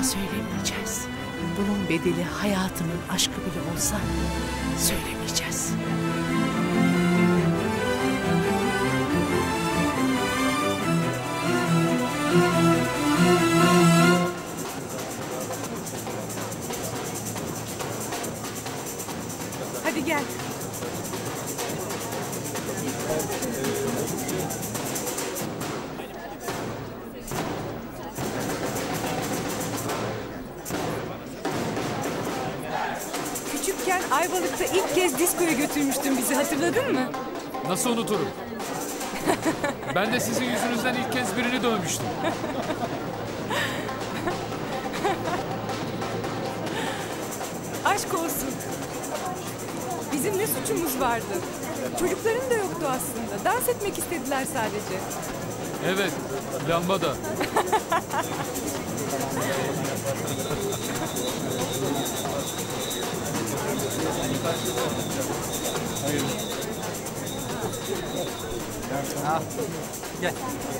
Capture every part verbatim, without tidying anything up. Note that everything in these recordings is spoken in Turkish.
Ama söylemeyeceğiz. Bunun bedeli hayatımın aşkı bile olsa söylemeyeceğiz. Hadi gel. Küçükken Ayvalık'ta ilk kez diskoya götürmüştün bizi, hatırladın mı? Nasıl unuturum? Ben de sizin yüzünüzden ilk kez birini dövmüştüm. Aşk olsun. Bizim ne suçumuz vardı? Çocukların da yoktu aslında. Dans etmek istediler sadece. Evet, lambada. Ha, gel.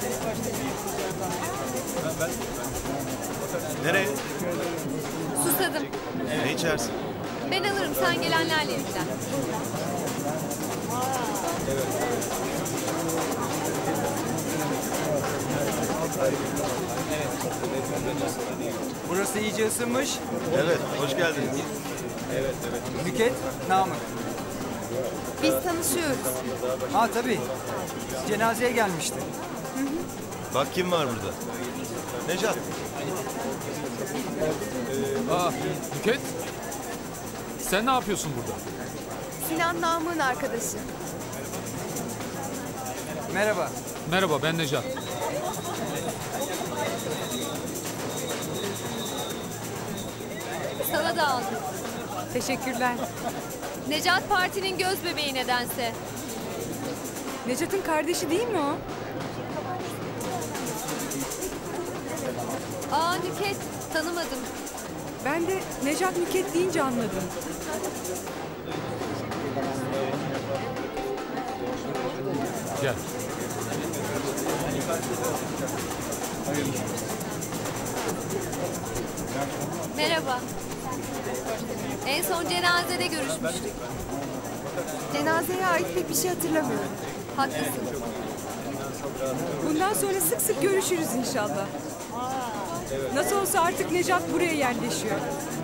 Nereye? Susadım. Ne içersin? Ben alırım, sen gelenlerle ilgilen. Burası iyice ısınmış. Evet, hoş geldiniz. Nüket, Namık. Biz tanışıyoruz. Ha tabii. Cenazeye gelmişti. Bak kim var burada? Necat. Aa, Nüket. Sen ne yapıyorsun burada? Sinan Namık'ın arkadaşı. Merhaba. Merhaba, ben Necat. Sana da aldım. Teşekkürler. Necat partinin göz bebeği nedense. Necat'ın kardeşi değil mi o? Aa, Nüket, tanımadım. Ben de Necat Nüket deyince anladım. Gel. Merhaba. En son cenazede görüşmüştük. Cenazeye ait pek bir şey hatırlamıyorum. Haklısın. Bundan sonra sık sık görüşürüz inşallah. Nasıl olsa artık Necat buraya yerleşiyor.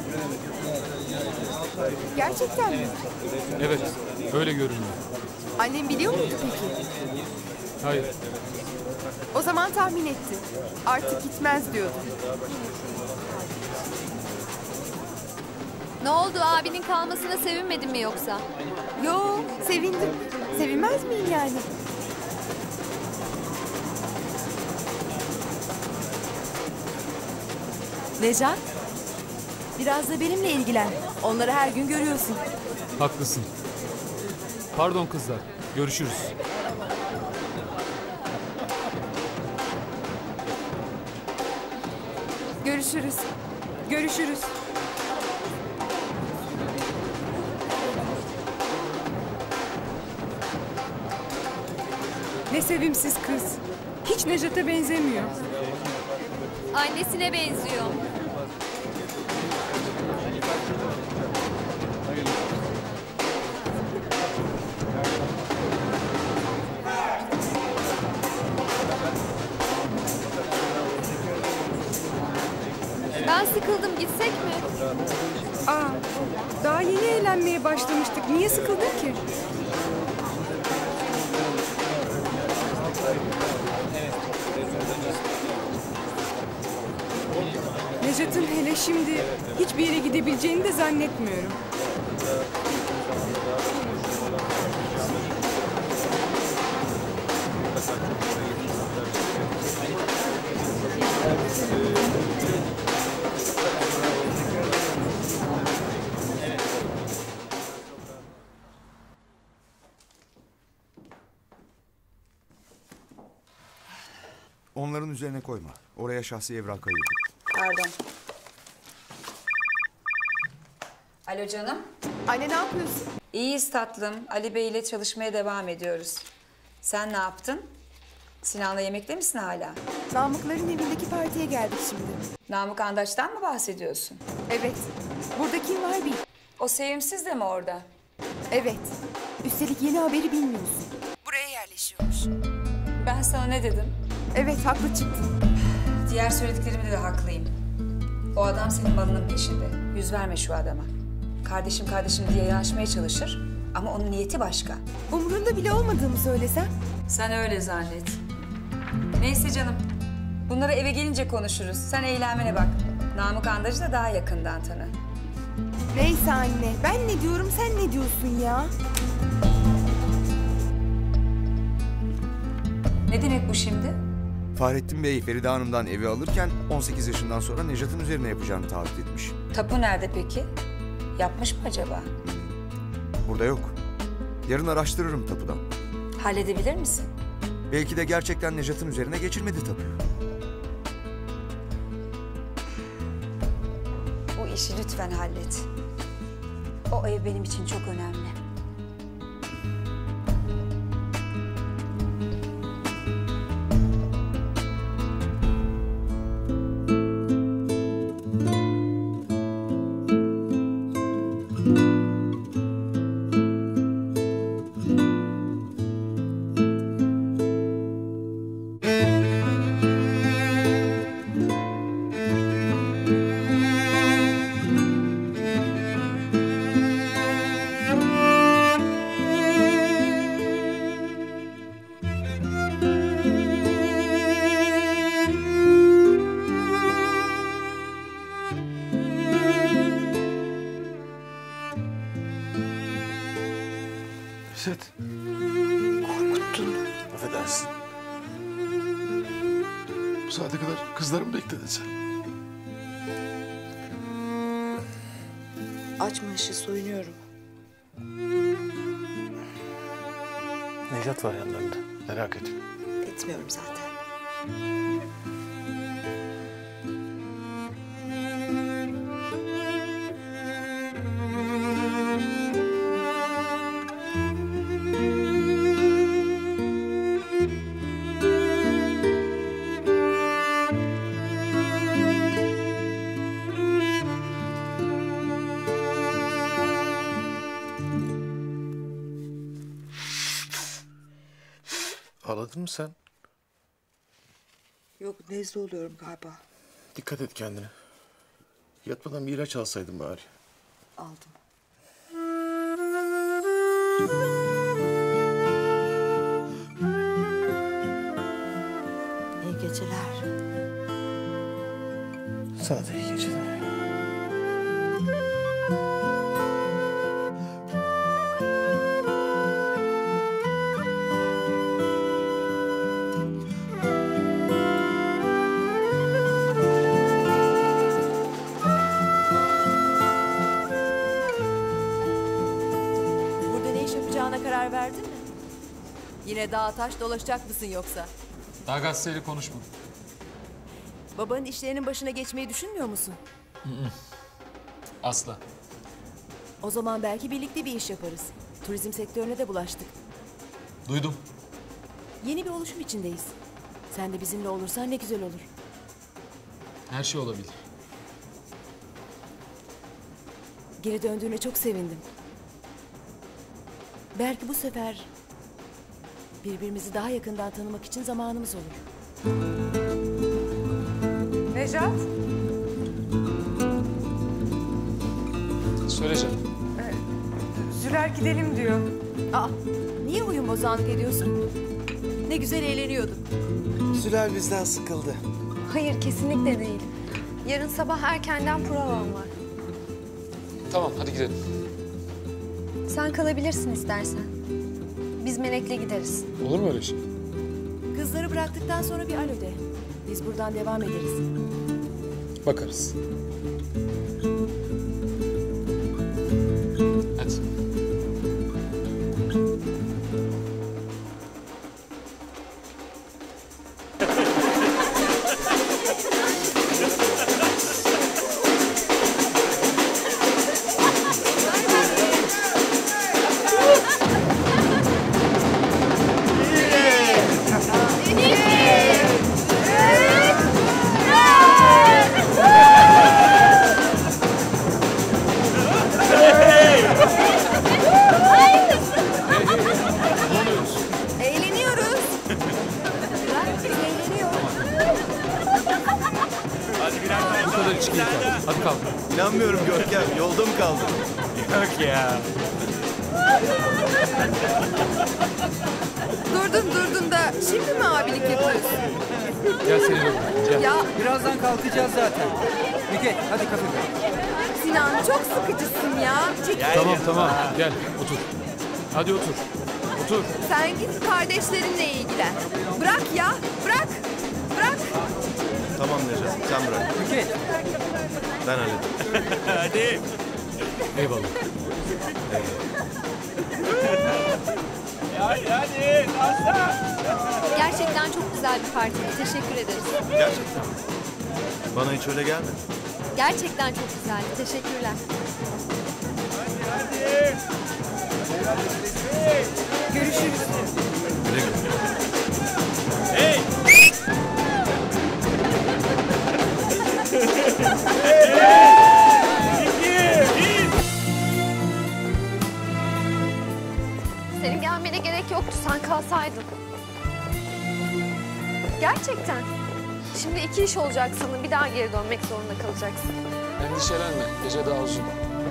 Gerçekten mi? Evet, öyle görünüyor. Annem biliyor muydu peki? Hayır, O zaman tahmin etti. Artık gitmez diyordu. Ne oldu? Abinin kalmasına sevinmedin mi yoksa? Yo, sevindim. Sevinmez miyim yani? Necat, biraz da benimle ilgilen. Onları her gün görüyorsun. haklısın. Pardon kızlar, görüşürüz. Görüşürüz. Görüşürüz. Ne sevimsiz kız. Hiç Necat'a benzemiyor. Annesine benziyor. Ben sıkıldım, gitsek mi? Aa, daha yeni eğlenmeye başlamıştık. Niye sıkıldın ki? Necat'ın hele şimdi hiçbir yere gidebileceğini de zannetmiyorum. Onların üzerine koyma. Oraya şahsi evrak ayırdım. Pardon. Alo canım. Anne ne yapıyorsun? İyiyiz tatlım. Ali Bey ile çalışmaya devam ediyoruz. Sen ne yaptın? Sinan'la yemekte misin hala? Namıkların evindeki partiye geldik şimdi. Namık Andaç'tan mı bahsediyorsun? Evet. Burada kim var bil. O sevimsiz de mi orada? Evet. Üstelik yeni haberi bilmiyorsun. Buraya yerleşiyormuş. Ben sana ne dedim? Evet, haklı çıktın. Diğer söylediklerimde de haklıyım. O adam senin malının peşinde. Yüz verme şu adama. Kardeşim kardeşim diye yanaşmaya çalışır ama onun niyeti başka. Umrunda bile olmadığımı söylesem. Sen öyle zannet. Neyse canım. Bunları eve gelince konuşuruz. Sen eğlenmene bak. Namık Andaç'ı da daha yakından tanı. Neyse anne, ben ne diyorum sen ne diyorsun ya? Ne demek bu şimdi? Fahrettin Bey Feride Hanım'dan evi alırken on sekiz yaşından sonra Nejat'ın üzerine yapacağını taahhüt etmiş. Tapu nerede peki? Yapmış mı acaba? Burada yok. Yarın araştırırım tapudan. Halledebilir misin? Belki de gerçekten Nejat'ın üzerine geçirmedi tapuyu. Bu işi lütfen hallet. O ev benim için çok önemli. Esat. Korkuttun. Affedersin. Bu saate kadar kızları mı bekledin sen? Açma ışığı, soyunuyorum. Nejat var yanlarında. Merak etme. Etmiyorum zaten. Ağladın mı sen? Yok, nezle oluyorum galiba. Dikkat et kendine. Yatmadan bir ilaç alsaydın bari. Aldım. İyi geceler. Sana da iyi geceler. Karar verdin mi? Yine dağ taş dolaşacak mısın yoksa? Daha gazeteyle konuşma. Babanın işlerinin başına geçmeyi düşünmüyor musun? Hı hı. Asla. O zaman belki birlikte bir iş yaparız. Turizm sektörüne de bulaştık. Duydum. Yeni bir oluşum içindeyiz. Sen de bizimle olursan ne güzel olur. Her şey olabilir. Geri döndüğüne çok sevindim. Belki bu sefer birbirimizi daha yakından tanımak için zamanımız olur. Nejat, Söyle canım. Züler gidelim diyor. Aa, niye uyum bozanlık ediyorsun? Ne güzel eğleniyorduk. Zülal bizden sıkıldı. Hayır, kesinlikle değil. Yarın sabah erkenden provam var. Tamam, hadi gidelim. Sen kalabilirsin istersen. Biz Melek'le gideriz. Olur mu öyle şey? Kızları bıraktıktan sonra bir alo de. Biz buradan devam ederiz. Bakarız. Hadi. Deniz! Yok ya. Durdun durdun da şimdi mi abilik yapıyorsun? Gel seninle bırak. Gel. Ya Birazdan kalkacağız zaten. Nüket hadi kapı. Sinan çok sıkıcısın ya. Çekil. Tamam tamam gel otur. Hadi otur. Otur. Sen git kardeşlerinle ilgilen. Bırak ya bırak. Bırak. Tamam Necat, sen bırak. Nüket. Ben hallederim. Hadi. Eyvallah. Hadi hadi. Aslan. Gerçekten çok güzel bir partiydi. Teşekkür ederiz. Gerçekten. Bana hiç öyle gelmedi. Gerçekten çok güzeldi. Teşekkürler. Görüşürüz. Güle güle. Hey. Senin gelmene gerek yoktu. Sen kalsaydın. Gerçekten. Şimdi iki iş olacak sanırım. Bir daha geri dönmek zorunda kalacaksın. Endişelenme. Gece daha uzun.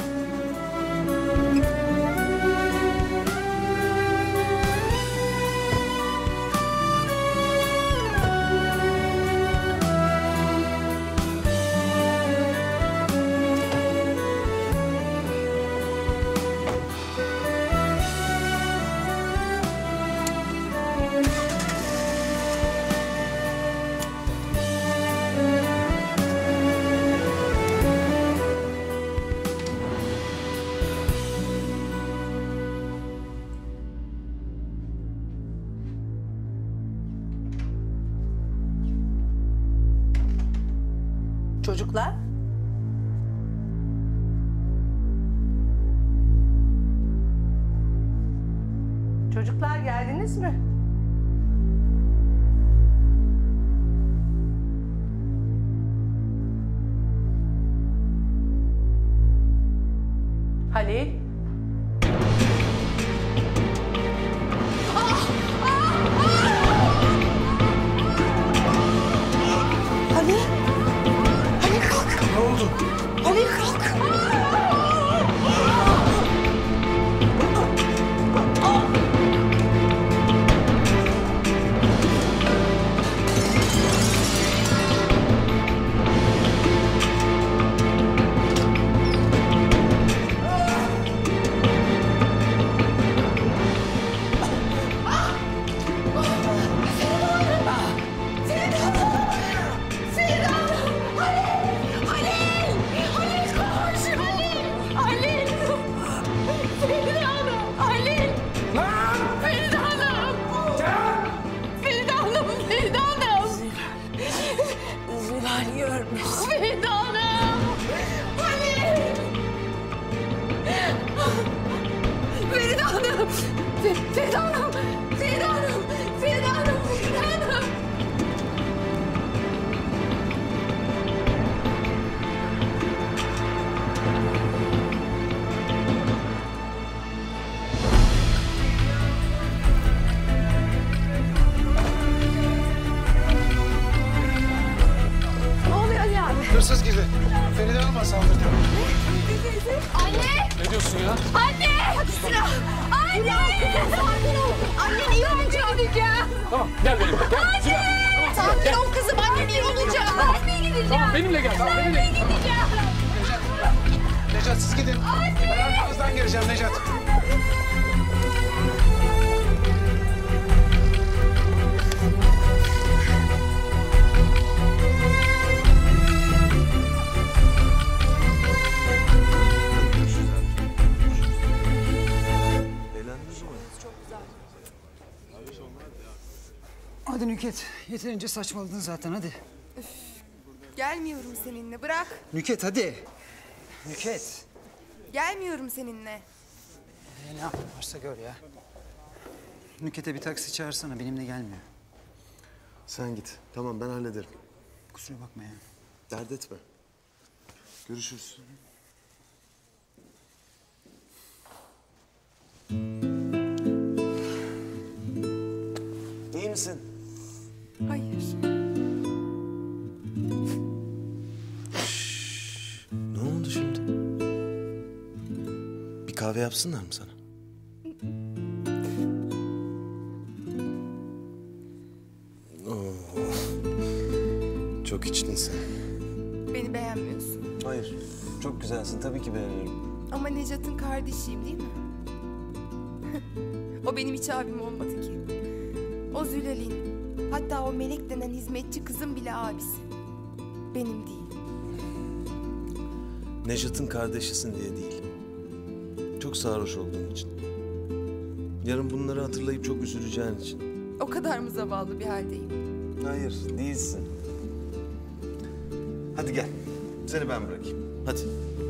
Çocuklar? Çocuklar geldiniz mi? Halil? Halil? Halil kalk. Ne oldu? Halil kalk. Feride Hanım! Feride Hanım! Feride Hanım! Feride Hanım! Feride Hanım! Ne oluyor Ali abi? Hırsız girdi. Feride Hanım'a saldırdı. Anne! Ne diyorsun ya? Anne! Hadi Sinan! Anne! Sakin ol. Anne iyi olacak. Tamam gel benimle. Gel. Sinan. Tamam, Sakin gel. ol kızım. Annem iyi olacak. Ben de gideceğim. Tamam benimle gel. Tamam, benimle. Ben de gideceğim. Necat siz gidin. Ben arkanızdan geleceğim Necat. Hadi Nüket. Yeterince saçmaladın zaten hadi. Gelmiyorum seninle bırak. Nüket hadi. Nüket. Gelmiyorum seninle. E, ne yaparsa gör ya. Nüket'e bir taksi çağırsana, benimle gelmiyor. Sen git. Tamam ben hallederim. Kusura bakma ya. Dert etme. Görüşürüz. İyi misin? Hayır. Ne oldu şimdi? kahve yapsınlar mı sana? Oo. Çok içtin sen. Beni beğenmiyorsun. Hayır. Çok güzelsin. Tabii ki beğeniyorum. Ama Necat'ın kardeşiyim değil mi? O benim hiç abim olmadı ki. O Zülal'in, hatta o Melek denen hizmetçi kızın bile abisi. Benim değil. Nejat'ın kardeşisin diye değil. Çok sarhoş olduğun için. Yarın bunları hatırlayıp çok üzüleceğin için. O kadar mı zavallı bir haldeyim? Hayır, değilsin. Hadi gel. Seni ben bırakayım. Hadi.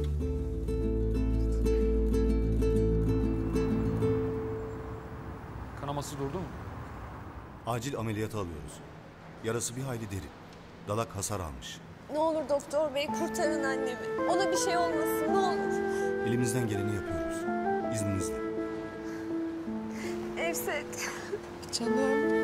Kanaması durdu mu? Acil ameliyata alıyoruz. Yarası bir hayli derin. Dalak hasar almış. Ne olur doktor bey kurtarın annemi. Ona bir şey olmasın ne olur. Elimizden geleni yapıyoruz. İzninizle. Evset. Canım.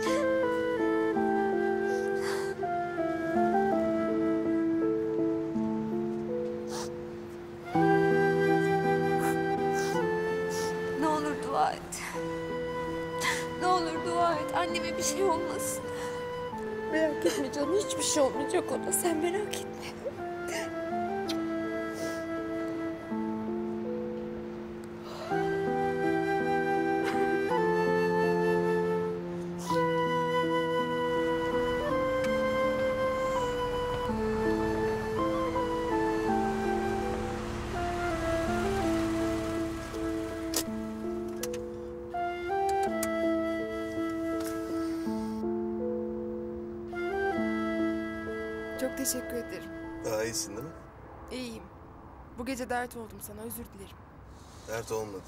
Ne olur dua et. Ne olur dua et. Anneme bir şey olmasın. Merak etme canım. Hiçbir şey olmayacak ona. Sen merak etme. Çok teşekkür ederim. Daha iyisin değil mi? İyiyim. Bu gece dert oldum sana, özür dilerim. Dert olmadı.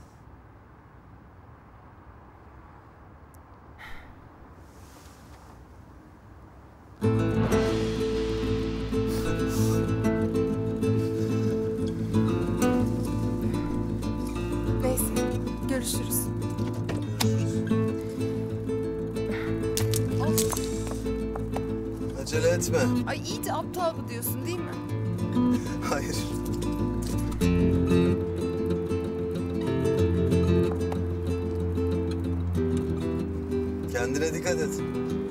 Neyse, görüşürüz. Acele etme. Ay iyice aptal bu diyorsun değil mi? Hayır. Kendine dikkat et.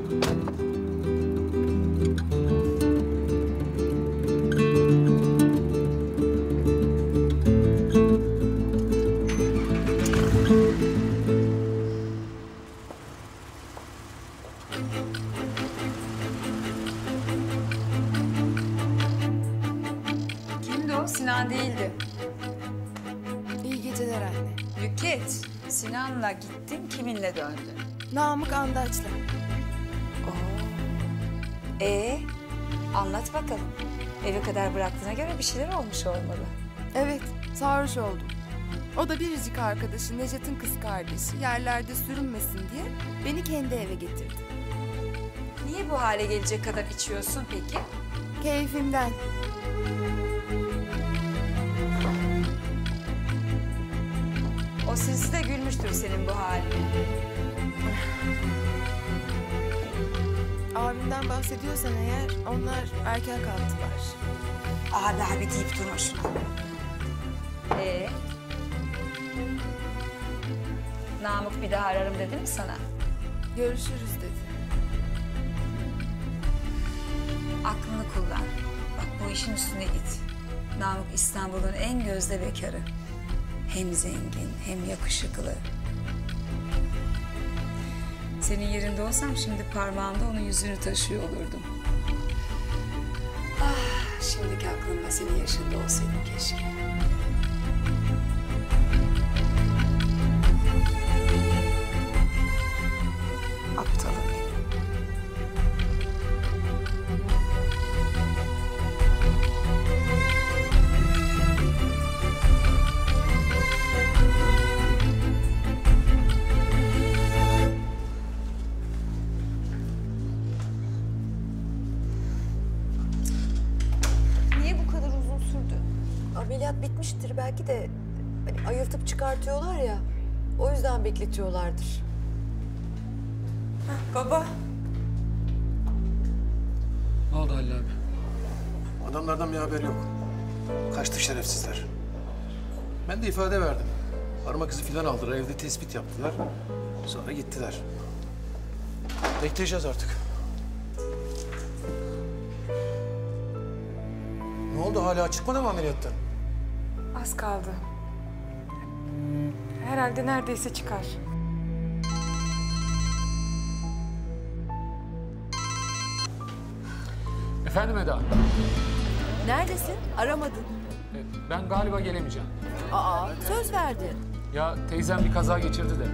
Kimdi o? Sinan değildi. İyi geceler anne. Nükhet, Sinan'la gittin, kiminle döndün? Namık Andaç'la. Ee, anlat bakalım. Eve kadar bıraktığına göre bir şeyler olmuş olmalı. Evet, sarhoş oldum. O da biricik arkadaşı Necat'ın kız kardeşi yerlerde sürünmesin diye beni kendi eve getirdi. Niye bu hale gelecek kadar içiyorsun peki? Keyfimden. O sinsi de gülmüştür senin bu haline. Abimden bahsediyorsan eğer onlar erken kalktılar. Abi abi deyip durma şunu. Ee? Namık bir daha ararım dedi mi sana? Görüşürüz dedi. Aklını kullan. Bak bu işin üstüne git. Namık İstanbul'un en gözde bekarı. Hem zengin hem yakışıklı. Senin yerinde olsam şimdi parmağımda onun yüzünü taşıyor olurdum. Ah, şimdiki aklımda senin yaşında olsaydım keşke. Aptalım benim. Niye bu kadar uzun sürdü? Ameliyat bitmiştir belki de hani ayıltıp çıkartıyorlar ya. O yüzden bekletiyorlardır. Baba. Ne oldu Halil abi? Adamlardan bir haber yok. Kaçtı şerefsizler. Ben de ifade verdim. Parmak izi falan aldılar, evde tespit yaptılar. Sonra gittiler. Bekleyeceğiz artık. Ne oldu, hala çıkmadı mı ameliyattan? Az kaldı. Herhalde neredeyse çıkar. Efendim Eda? Neredesin? Aramadın. E, Ben galiba gelemeyeceğim. Aa, söz verdin. Ya teyzem bir kaza geçirdi de.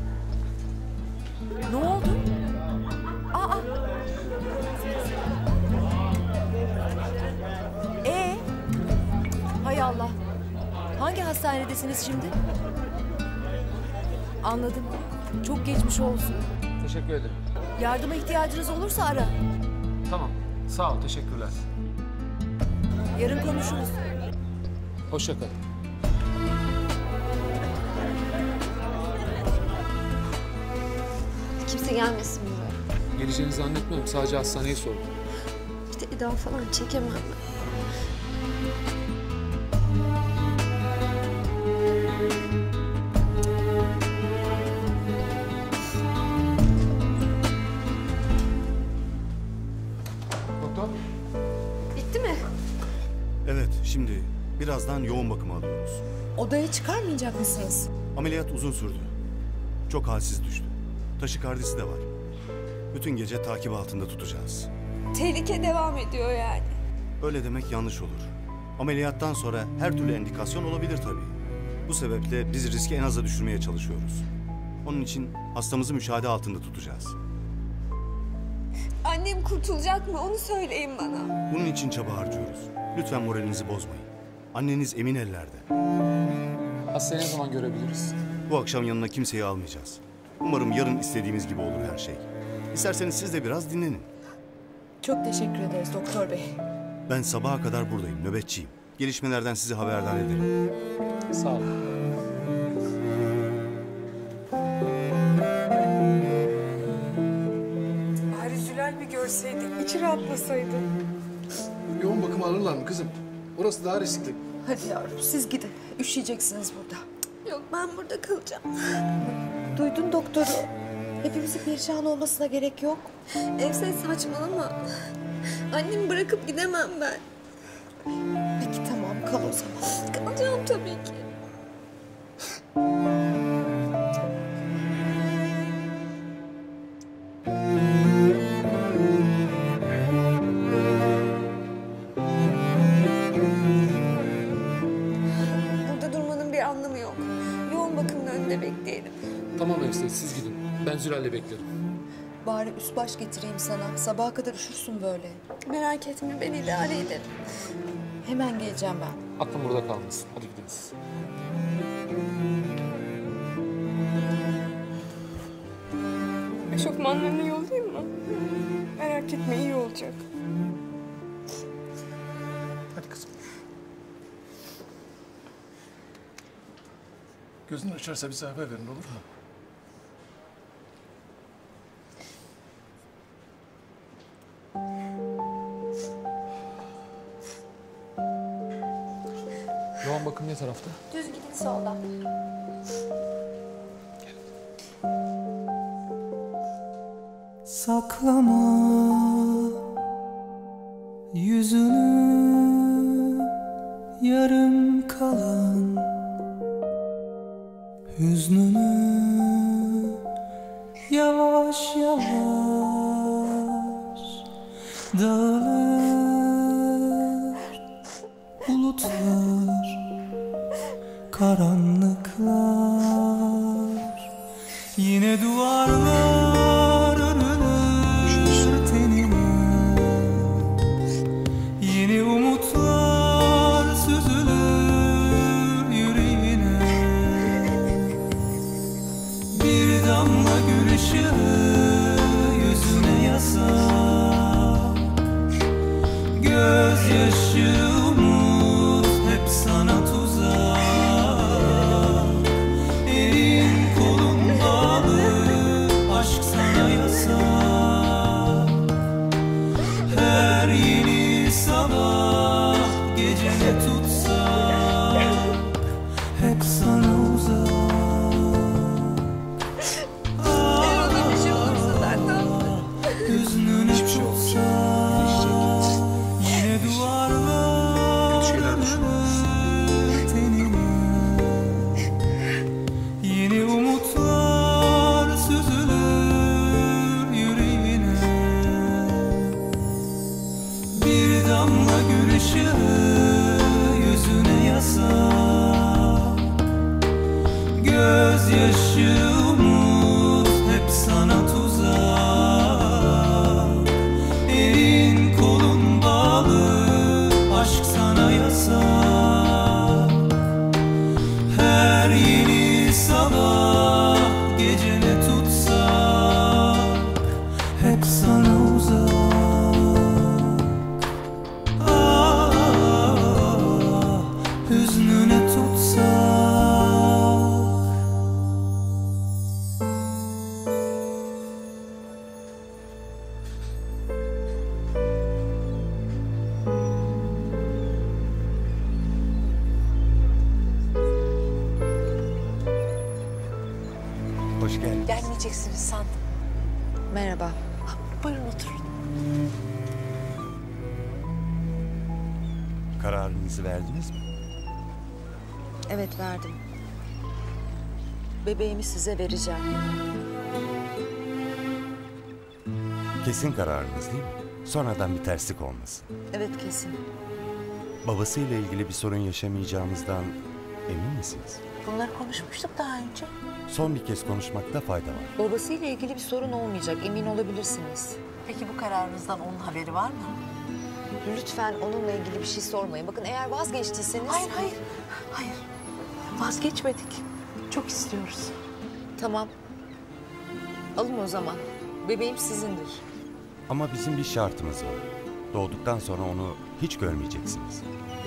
Ne oldu? Aa. Ee? Hay Allah. Hangi hastanedesiniz şimdi? Anladım. Çok geçmiş olsun. Teşekkür ederim. Yardıma ihtiyacınız olursa ara. Tamam. Sağ ol. Teşekkürler. Yarın konuşuruz. Hoşça kal. Kimse gelmesin buraya. Geleceğini zannetmiyorum. Sadece hastaneyi sordum. İşte Eda falan çekemem ben. Doktor? Bitti mi? Evet, şimdi birazdan yoğun bakıma alıyoruz. Odaya çıkarmayacak mısınız? Ameliyat uzun sürdü. Çok halsiz düştü. Taşikardisi de var. Bütün gece takip altında tutacağız. Tehlike devam ediyor yani. Öyle demek yanlış olur. Ameliyattan sonra her türlü endikasyon olabilir tabii. Bu sebeple biz riski en aza düşürmeye çalışıyoruz. Onun için hastamızı müşahede altında tutacağız. Annem kurtulacak mı? Onu söyleyin bana. Bunun için çaba harcıyoruz. Lütfen moralinizi bozmayın. Anneniz emin ellerde. Hastayı ne zaman görebiliriz? Bu akşam yanına kimseyi almayacağız. Umarım yarın istediğimiz gibi olur her şey. İsterseniz siz de biraz dinlenin. Çok teşekkür ederiz doktor bey. Ben sabaha kadar buradayım, nöbetçiyim. Gelişmelerden sizi haberdar ederim. Sağ ol. Bari Zülal bir görseydik, içi rahatlasaydı. Yoğun bakıma alırlar mı kızım? Orası daha riskli. Hadi yavrum siz gidin. Üşüyeceksiniz burada. Yok, ben burada kalacağım. Duydun doktoru. Hepimizin perişan olmasına gerek yok. Evse saçmalama. Annemi bırakıp gidemem ben. Peki tamam kal o zaman. Kalacağım tabii ki. Burada durmanın bir anlamı yok. Yoğun bakımın önünde bekleyelim. Tamam Efsane, siz gidin. Ben Zülal'le beklerim. Bari üst baş getireyim sana. Sabaha kadar üşürsün böyle. Merak etme, ben idare ederim. Hemen geleceğim ben. Aklım burada kalmasın. Hadi gidelim siz. Eşofmanlarını yollayayım mı? Merak etme, iyi olacak. Hadi kızım. Gözün açarsa bize haber verin, olur mu? Yoğun bakım ne tarafta? Düz gidin soldan. Saklama yüzünü, yarım kalan hüznünü, yavaş yavaş dağılır bulutlar, karanlıklar, yine duvarlar örülür tenine, yeni umutlar süzülür yüreğine, bir damla gül ışığı yüzüne yasak, gözyaşı umut hep sana tuzak, elin kolun bağlı, aşk sana uzak. Eğer ona bir şey olursa ben ne yaparım? Hüznüne tutsa yine duvarlar Kötü şeyler tenine. Yeni umutlar süzülür yüreğine. Bir damla gül ışığı yüzüne yasak. Gözyaşı umut hep sana tuzak. Elin kolun bağlı, aşk sana yasak. Her yeni sabah gece ne tutsak hep sana uzak. Ah, hüznüne tutsak. Hoş geldin. Gelmeyeceksiniz sandım. Merhaba. Buyurun oturun. Kararınızı verdiniz mi? Evet verdim. Bebeğimi size vereceğim. Kesin kararınız değil mi? Sonradan bir terslik olmasın. Evet kesin. Babasıyla ilgili bir sorun yaşamayacağımızdan emin misiniz? Bunları konuşmuştuk daha önce. Son bir kez konuşmakta fayda var. Babasıyla ilgili bir sorun olmayacak, emin olabilirsiniz. Peki bu kararınızdan onun haberi var mı? Lütfen onunla ilgili bir şey sormayın. Bakın eğer vazgeçtiyseniz... Hayır, hayır. Hayır. Vazgeçmedik. Çok istiyoruz. Tamam. Alın o zaman. Bebeğim sizindir. Ama bizim bir şartımız var. Doğduktan sonra onu hiç görmeyeceksiniz.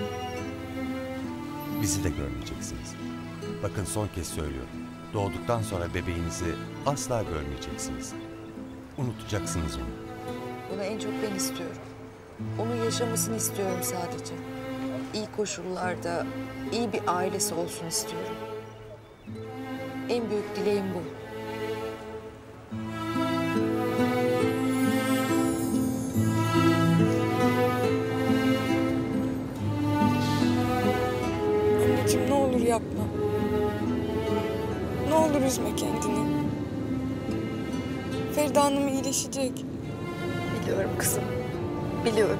Bizi de görmeyeceksiniz. Bakın son kez söylüyorum. Doğduktan sonra bebeğinizi asla görmeyeceksiniz. Unutacaksınız onu. Bunu en çok ben istiyorum. Onun yaşamasını istiyorum sadece. İyi koşullarda, iyi bir ailesi olsun istiyorum. En büyük dileğim bu. Anneciğim ne olur yapma. Ne olur üzme kendini. Feride Hanım iyileşecek. Biliyorum kızım. Biliyorum.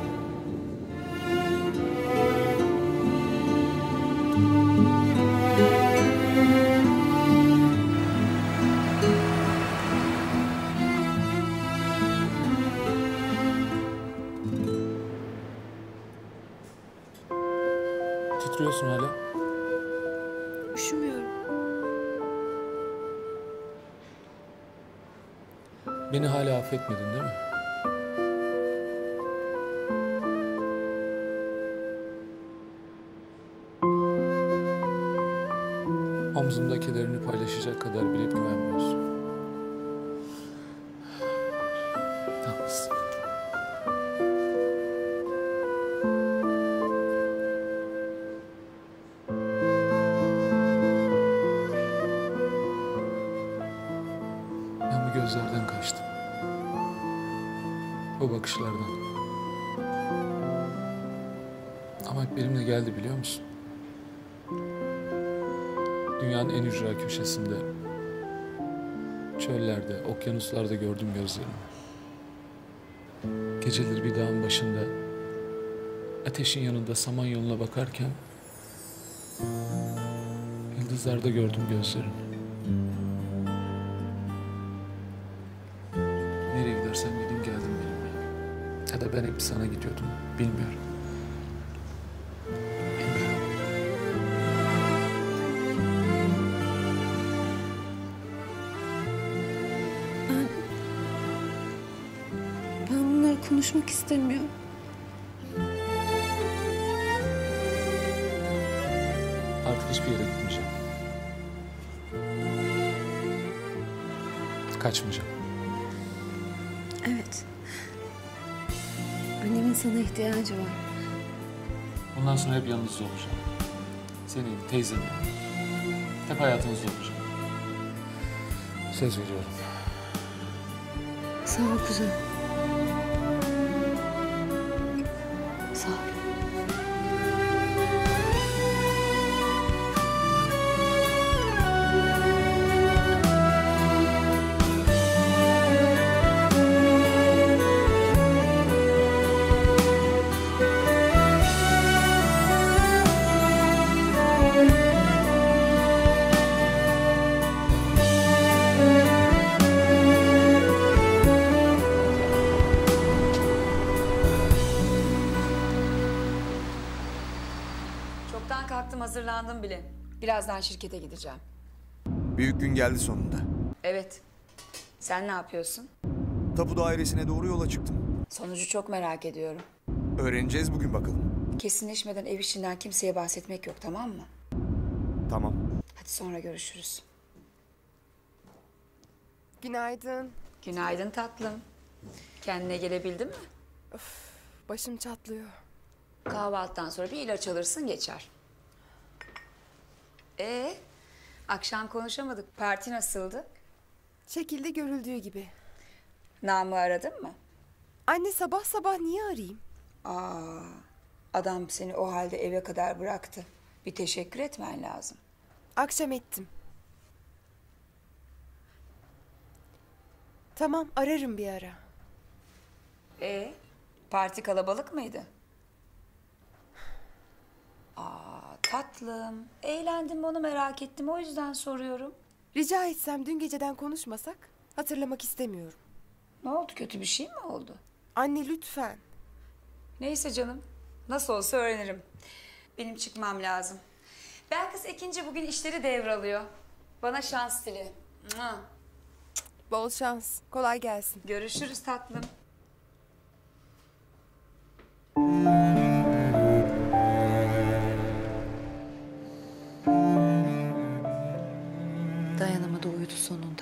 Titriyorsun hala. Üşümüyorum. Beni hala affetmedin değil mi? Omzumda kederini paylaşacak kadar bile güvenmiyorsun. Haklısın. Ben bu gözlerden kaçtım. O bakışlardan. Ama hep benimle geldi biliyor musun? Dünyanın en ücra köşesinde, çöllerde, okyanuslarda gördüm gözlerimi. Geceleri bir dağın başında, ateşin yanında Samanyolu'na bakarken, yıldızlarda gördüm gözlerini. Nereye gidersen gideyim geldin benimle. Ya da ben hep sana gidiyordum, bilmiyorum. Konuşmak istemiyorum. Artık hiçbir yere gitmeyeceğim. Kaçmayacağım. Evet. Annemin sana ihtiyacı var. Bundan sonra hep yanınızda olacağım. Senin, teyzenin. Hep hayatınızda olacağım. Söz veriyorum. Sağ ol kuzum. Sağ ol. Çoktan kalktım, hazırlandım bile. Birazdan şirkete gideceğim. Büyük gün geldi sonunda. Evet. Sen ne yapıyorsun? Tapu dairesine doğru yola çıktım. Sonucu çok merak ediyorum. Öğreneceğiz bugün bakalım. Kesinleşmeden ev işinden kimseye bahsetmek yok, tamam mı? Tamam. Hadi sonra görüşürüz. Günaydın. Günaydın tatlım. Kendine gelebildin mi? Öf, başım çatlıyor. Kahvaltıdan sonra bir ilaç alırsın, geçer. Ee, akşam konuşamadık. Parti nasıldı? Şekilde görüldüğü gibi. Namı aradın mı? Anne, sabah sabah niye arayayım? Aa, adam seni o halde eve kadar bıraktı. Bir teşekkür etmen lazım. Akşam ettim. Tamam, ararım bir ara. Ee, parti kalabalık mıydı? Aa, tatlım. Eğlendim mi onu merak ettim. O yüzden soruyorum. Rica etsem dün geceden konuşmasak? Hatırlamak istemiyorum. Ne oldu? Kötü bir şey mi oldu? Anne lütfen. Neyse canım. Nasıl olsa öğrenirim. Benim çıkmam lazım. Belkıs Ekinci bugün işleri devralıyor. Bana şans dile. Mua. Bol şans. Kolay gelsin. Görüşürüz tatlım. Dayanamadı, uyudu sonunda.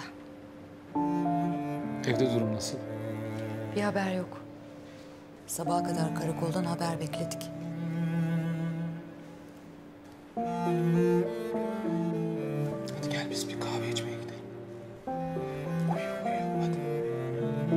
Evde durum nasıl? Bir haber yok. Sabaha kadar karakoldan haber bekledik. Hadi gel biz bir kahve içmeye gidelim. Uyuyor uyuyor hadi.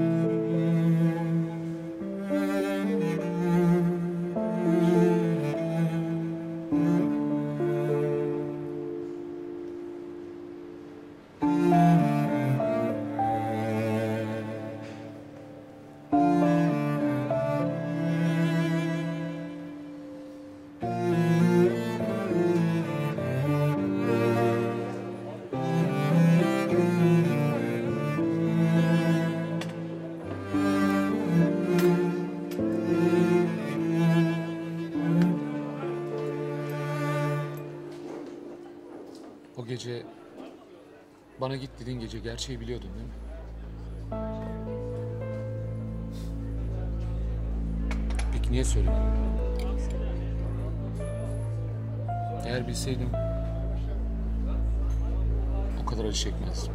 O gece bana git dediğin gece gerçeği biliyordun değil mi? Peki niye söylemedin? Eğer bilseydim o kadar acı çekmezdim.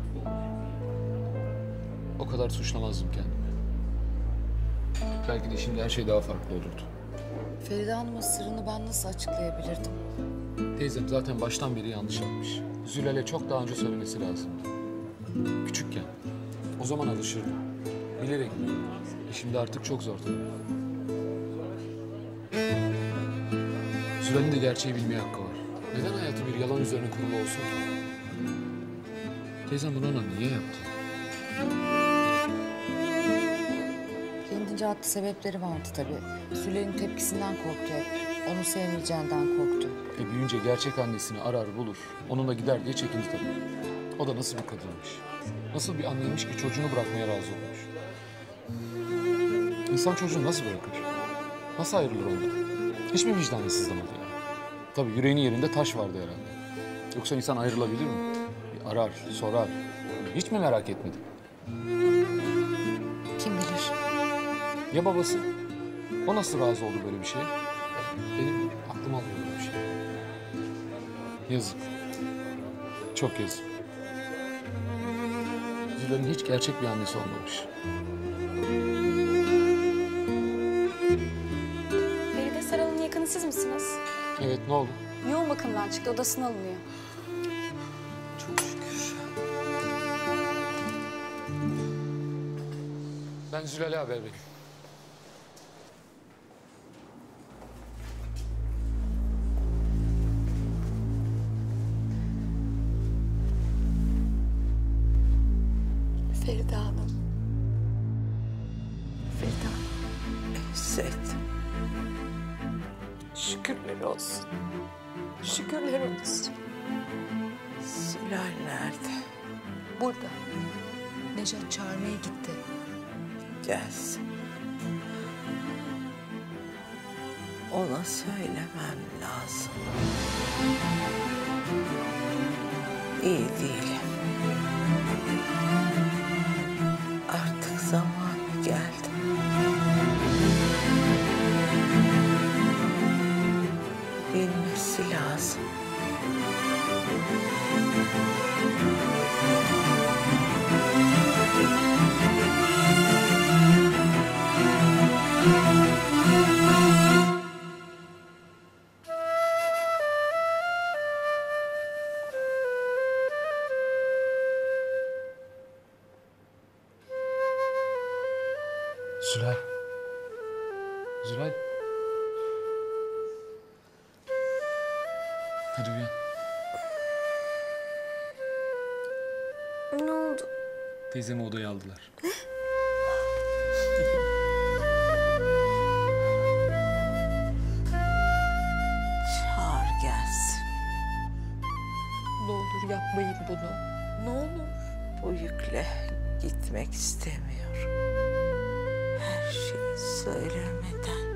O kadar suçlamazdım kendimi. Belki de şimdi her şey daha farklı olurdu. Feride Hanım'ın sırrını ben nasıl açıklayabilirdim? Teyzem zaten baştan beri yanlış yapmış. Zülal'e çok daha önce söylemesi lazımdı. Küçükken. O zaman alışırdı. Bilerek. E şimdi artık çok zor tabii. Zülal'in de gerçeği bilmeye hakkı var. Neden hayatı bir yalan üzerine kurulu olsun ki? Teyzem bunu ona niye yaptı? Kendince haklı sebepleri vardı tabii. Süle'nin tepkisinden korktu hep. Onu sevmeyeceğinden korktu. E büyüyünce gerçek annesini arar bulur. Onunla gider diye çekindi tabii. O da nasıl bir kadınmış. Nasıl bir anneymiş ki çocuğunu bırakmaya razı olmuş. İnsan çocuğunu nasıl bırakır? Nasıl ayrılır ondan? Hiç mi vicdanı sızlamadı yani? Tabii yüreğinin yerinde taş vardı herhalde. Yoksa insan ayrılabilir mi? Bir arar, sorar. Hiç mi merak etmedi? Kim bilir? Ya babası? O nasıl razı oldu böyle bir şeye? Benim aklım almıyor böyle bir şey. Yazık. Çok yazık. Zülal'in hiç gerçek bir annesi olmamış. Feride Saral'ın yakını siz misiniz? Evet, ne oldu? Yoğun bakımdan çıktı, odasına alınıyor. Ben Zülal'e haber vereyim. Feride Hanım. Feride Hanım. Esed. Şükürler olsun. Şükürler olsun. Zülal nerede? Burada. Nejat çağırmaya gitti. Gelsin. Ona söylemem lazım. İyi değilim. Artık zamanı geldi. Bilmesi lazım. Zülal. Zülal. Hadi uyan. Ne oldu? Teyzemi odaya aldılar. Çağır gelsin. Ne olur yapmayın bunu. Ne olur. Bu yükle gitmek istemiyorum. Her şeyi söylemeden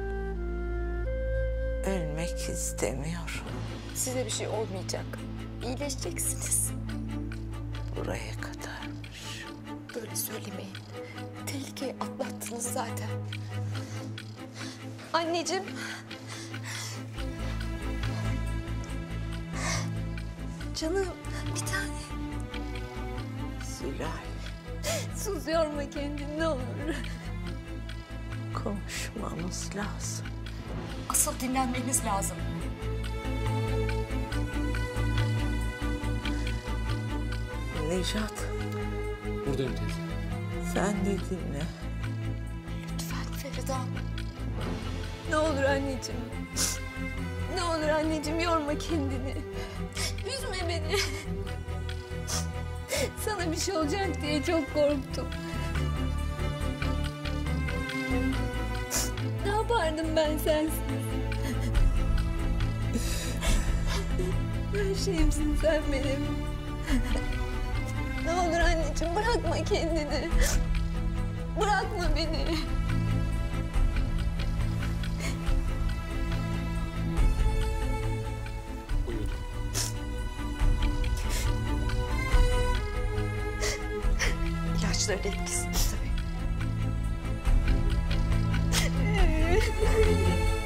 ölmek istemiyorum. Size bir şey olmayacak. İyileşeceksiniz. Buraya kadarmış. Böyle söylemeyin. Tehlikeyi atlattınız zaten. Anneciğim. Canım bir tane. Zülal. Sus, yorma kendini ne olur. Konuşmamız lazım. Asıl dinlenmeniz lazım. Nejat. Buradayım teyze. Sen de dinle. Lütfen Feride Hanım. Ne olur anneciğim. Ne olur anneciğim, yorma kendini. Üzme beni. Sana bir şey olacak diye çok korktum. Ne yapardım ben sensiz? Her şeyimsin sen benim. Ne olur anneciğim, bırakma kendini. Bırakma beni. Uyudu. İlaçların etkisi tabii.